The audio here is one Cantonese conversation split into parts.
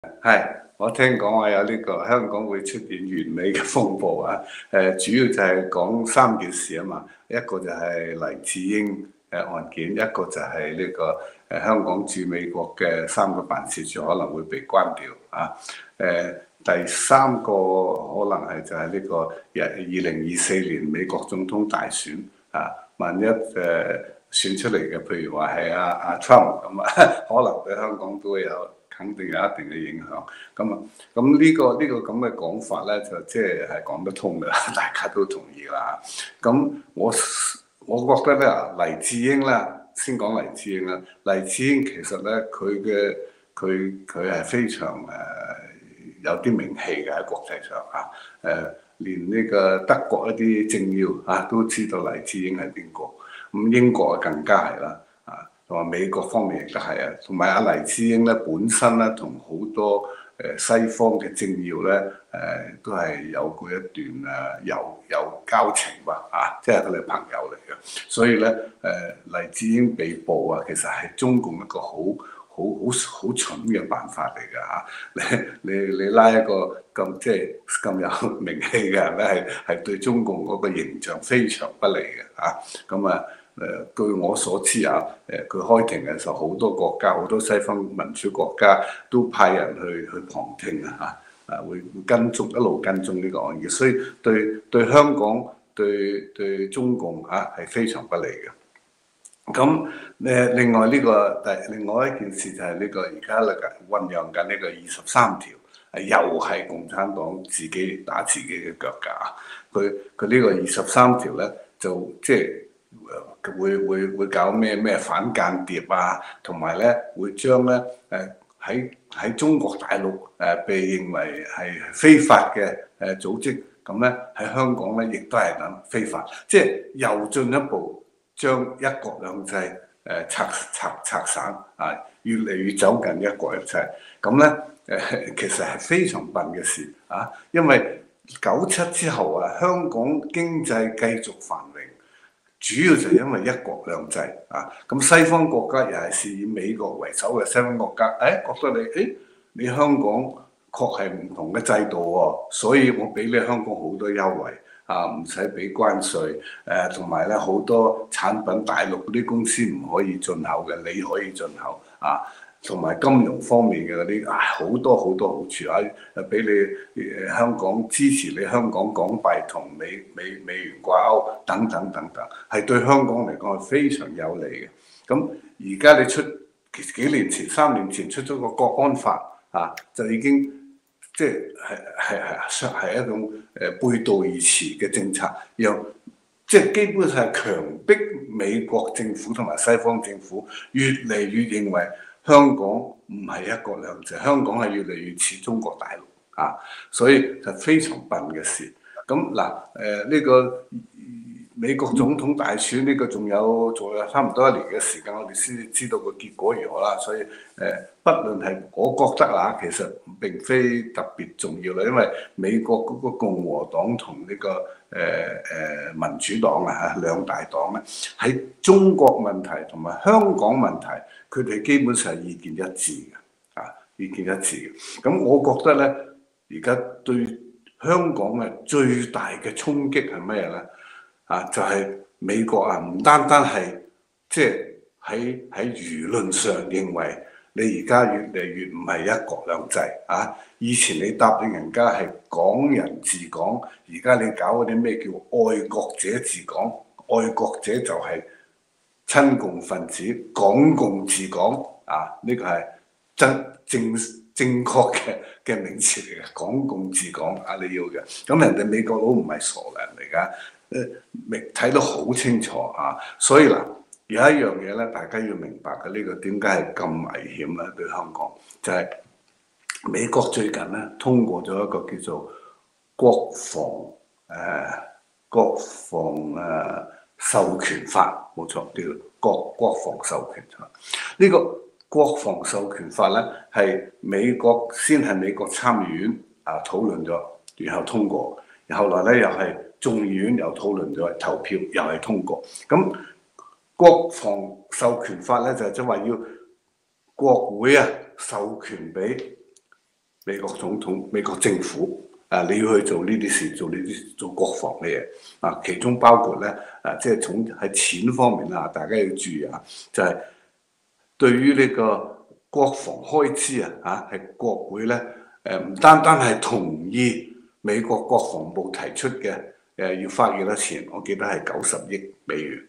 係，我聽講話有呢個香港會出現完美嘅風暴啊！主要就係講三件事啊嘛，一個就係黎智英案件，一個就係呢個香港駐美國嘅3個辦事處可能會被關掉啊！第三個可能係就係呢個2024年美國總統大選啊，萬一選出嚟嘅，譬如話係阿 Trump 咁啊，可能對香港都會有。肯定有一定嘅影響，咁呢個咁嘅講法咧，就即係講得通㗎啦，大家都同意啦。咁我覺得咧，黎智英啦，先講黎智英啦。黎智英其實咧，佢係非常有啲名氣嘅喺國際上啊。連呢個德國一啲政要啊都知道黎智英係邊個，咁英國更加係啦。同埋美國方面亦都係啊，同埋阿黎智英咧本身咧同好多西方嘅政要咧都係有過一段有交情吧啊，即係佢哋朋友嚟嘅，所以咧黎智英被捕啊，其實係中共一個好蠢嘅辦法嚟㗎嚇！你拉一個咁即係咁有名氣嘅人咧，係對中共嗰個形象非常不利嘅嚇，咁啊〜據我所知啊，佢開庭嘅時候，好多國家、好多西方民主國家都派人去旁聽啊，會一路跟蹤呢個案件，所以對香港、對中共係非常不利嘅。咁另外另外一件事就係呢個而家醖釀緊呢個23條，又係共產黨自己打自己嘅腳㗎。佢呢個23條咧，就即係。會搞咩反間諜啊，同埋咧會將咧喺中國大陸被認為係非法嘅組織，咁咧喺香港咧亦都係咁非法，即係又進一步將一國兩制拆散啊，越嚟越走近一國兩制。咁咧其實係非常笨嘅事啊，因為97之後啊，香港經濟繼續繁榮。主要就係因為一國兩制啊，咁西方國家又係以美國為首嘅西方國家，覺得你香港確係唔同嘅制度喎，所以我俾你香港好多優惠啊，唔使俾關稅，同埋咧好多產品大陸嗰啲公司唔可以進口嘅，你可以進口啊。同埋金融方面嘅嗰啲好多好處俾你香港支持你香港港幣同美元掛鈎等等，係對香港嚟講係非常有利嘅。咁而家你幾年前3年前出咗個國安法就已經即係一種背道而馳嘅政策，即係基本上係強迫美國政府同埋西方政府越嚟越認為香港唔係一國兩制，香港係越嚟越似中國大陸所以就非常笨嘅事。咁呢個美國總統大選呢個仲有差唔多1年嘅時間，我哋先至知道個結果如何啦。所以不論係我覺得其實並非特別重要啦，因為美國嗰個共和黨同呢個民主黨兩大黨咧喺中國問題同埋香港問題，佢哋基本上係意見一致嘅，意見一致嘅。咁我覺得咧，而家對香港嘅最大嘅衝擊係咩咧？就係美國唔單係即係喺輿論上認為你而家越嚟越唔係一國兩制以前你答應人家係港人治港，而家你搞嗰啲咩叫愛國者治港？愛國者就係親共分子，港共治港呢個係正確嘅名詞嚟嘅，港共治港你要嘅。咁人哋美國佬唔係傻人嚟㗎，睇得好清楚所以有一樣嘢咧，大家要明白嘅，呢個點解係咁危險咧？對香港就係美國最近咧通過咗一個叫做國防授權法，冇錯，叫國防授權法。呢個國防授權法咧係美國參議院討論咗，然後通過，然後來咧又係眾議院又討論咗，投票又係通過。咁國防授權法咧就即係話要國會授權俾美國總統、美國政府你要去做呢啲事，做國防嘅嘢其中包括咧即係從喺錢方面大家要注意就係對於呢個國防開支係國會咧唔單單係同意美國國防部提出嘅要花幾多錢，我記得係90億美元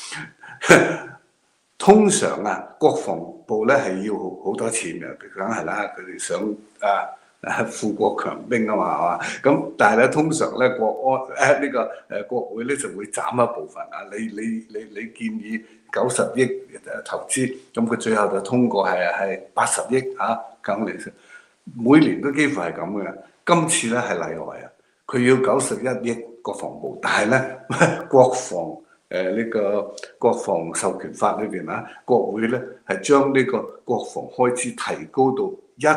通常國防部咧係要好多錢嘅，梗係啦，佢哋想富國強兵啊嘛，係嘛？咁但係咧，通常咧國會咧就會斬一部分你建議90億投資，咁佢最後就通過係80億咁嚟，每年都幾乎係咁嘅。今次咧係例外佢要91億國防部，但係咧國防呢個國防授權法裏邊國會咧係將呢個國防開支提高到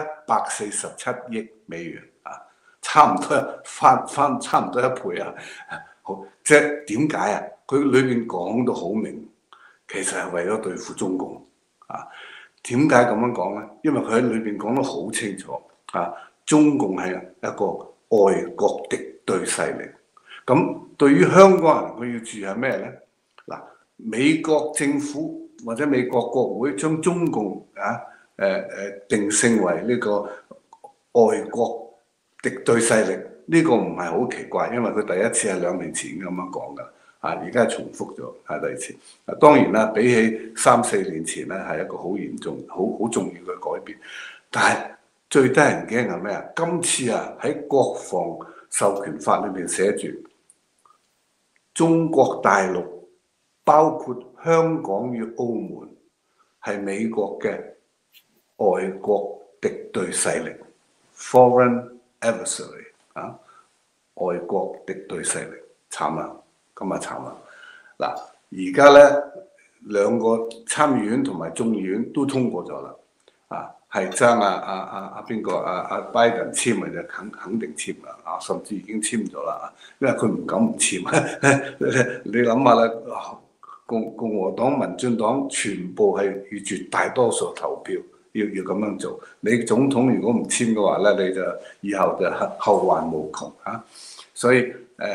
147億美元差唔多翻差唔多1倍好，即係點解佢裏邊講到好明，其實係為咗對付中共點解咁樣講咧？因為佢喺裏邊講得好清楚中共係一個外國敵對勢力。咁對於香港人，佢要注意係咩咧？嗱，美國政府或者美國國會將中共定性為呢個外國敵對勢力，呢個唔係好奇怪，因為佢第一次係2年前咁樣講㗎，而家係重複咗第二次。當然啦，比起3-4年前咧係一個好嚴重、好重要嘅改變，但係最得人驚係咩今次喺國防授權法裏邊寫住，中國大陸包括香港與澳門係美國嘅外國敵對勢力 （foreign adversary） 外國敵對勢力，慘啦，咁慘啦！嗱，而家咧2個參議院同埋眾議院都通過咗啦，係將邊個拜登簽嘅就肯定簽啦，甚至已經簽咗啦，因為佢唔敢唔簽。你諗下啦，共和黨、民進黨全部係以絕大多數投票要咁樣做。你總統如果唔簽嘅話咧，你就以後就後患無窮所以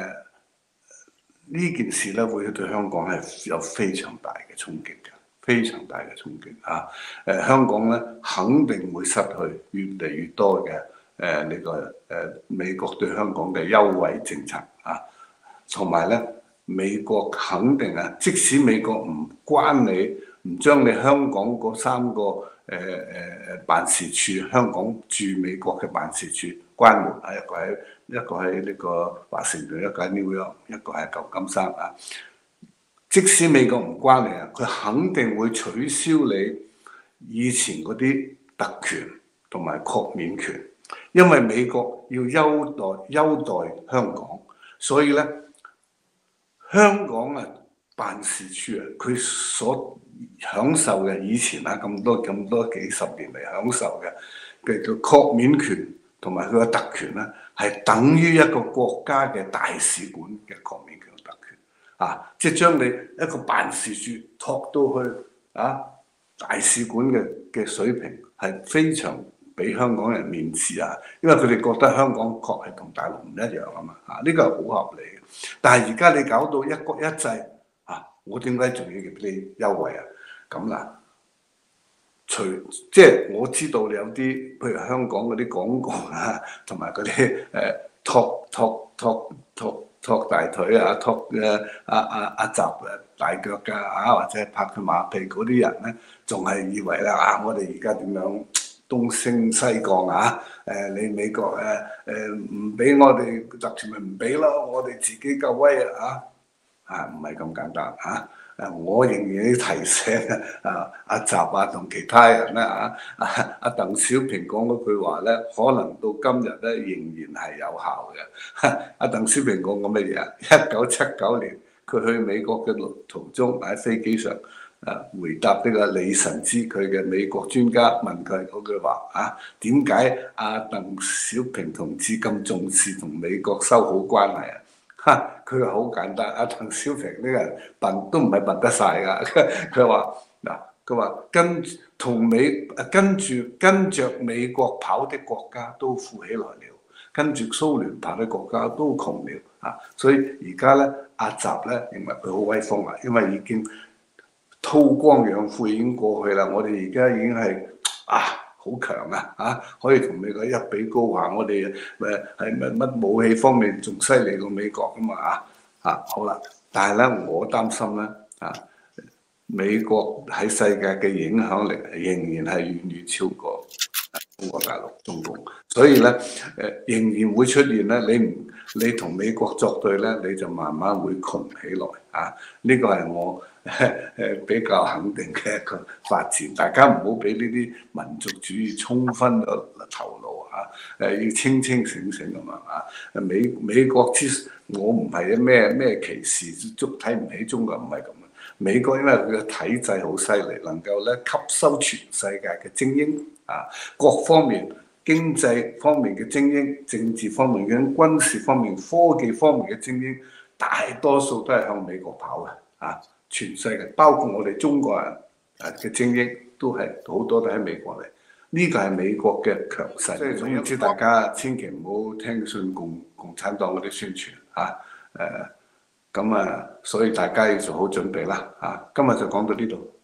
呢件事咧會對香港係有非常大嘅衝擊嘅。非常大嘅衝擊香港咧肯定會失去越嚟越多嘅呢個美國對香港嘅優惠政策同埋咧美國肯定即使美國唔關你，唔將你香港嗰3個辦事處，香港駐美國嘅辦事處關門一個喺呢個華盛頓，一個喺紐約，一個喺舊金山即使美國唔關你佢肯定會取消你以前嗰啲特權同埋豁免權，因為美國要優待香港，所以咧香港辦事處佢所享受嘅以前咁多幾十年嚟享受嘅叫豁免權同埋佢嘅特權係等於一個國家嘅大使館嘅豁免權。即係將你一個辦事處托到去大使館嘅水平，係非常俾香港人面子因為佢哋覺得香港確係同大陸唔一樣嘛呢個係好合理嘅。但係而家你搞到一國一制我點解仲要俾你優惠咁即係我知道你有啲譬如香港嗰啲廣告同埋嗰啲托大腿托阿習大腳㗎或者拍佢馬屁嗰啲人咧，仲係以為我哋而家點樣東升西降你美國唔俾我哋集團咪唔俾咯，我哋自己夠威唔係咁簡單我仍然要提醒阿習同其他人咧阿鄧小平講嗰句話咧，可能到今日咧仍然係有效嘅。阿鄧小平講過乜嘢1979年佢去美國嘅途中喺飛機上回答呢個李慎之佢嘅美國專家問佢嗰句話點解阿鄧小平同志咁重視同美國修好關係佢話好簡單，阿鄧小平呢個人笨都唔係笨得晒㗎。佢話佢話跟着美國跑的國家都富起來了，跟住蘇聯跑的國家都窮了啊！所以而家咧，阿習咧認為佢好威風啦，因為已經韜光養晦已經過去啦。我哋而家已經係好強啊！可以同美國一比高下，我哋係乜武器方面仲犀利過美國噶嘛好啦，但係咧我擔心咧美國喺世界嘅影響力仍然係遠遠超過中國大陸、中共，所以咧仍然會出現咧，你同美國作對咧，你就慢慢會窮起來呢個係我比較肯定嘅一個發展。大家唔好俾呢啲民族主義沖昏咗頭腦要清清醒醒咁美國我唔係咩歧視，睇唔起中國，唔係咁。美國因為佢嘅體制好犀利，能夠咧吸收全世界嘅精英各方面經濟方面嘅精英、政治方面嘅、軍事方面、科技方面嘅精英，大多數都係向美國跑嘅全世界包括我哋中國人嘅精英都係好多都喺美國嚟，呢個係美國嘅強勢。即係總之，大家千祈唔好聽信共產黨嗰啲宣傳所以大家要做好準備啦今日就講到呢度。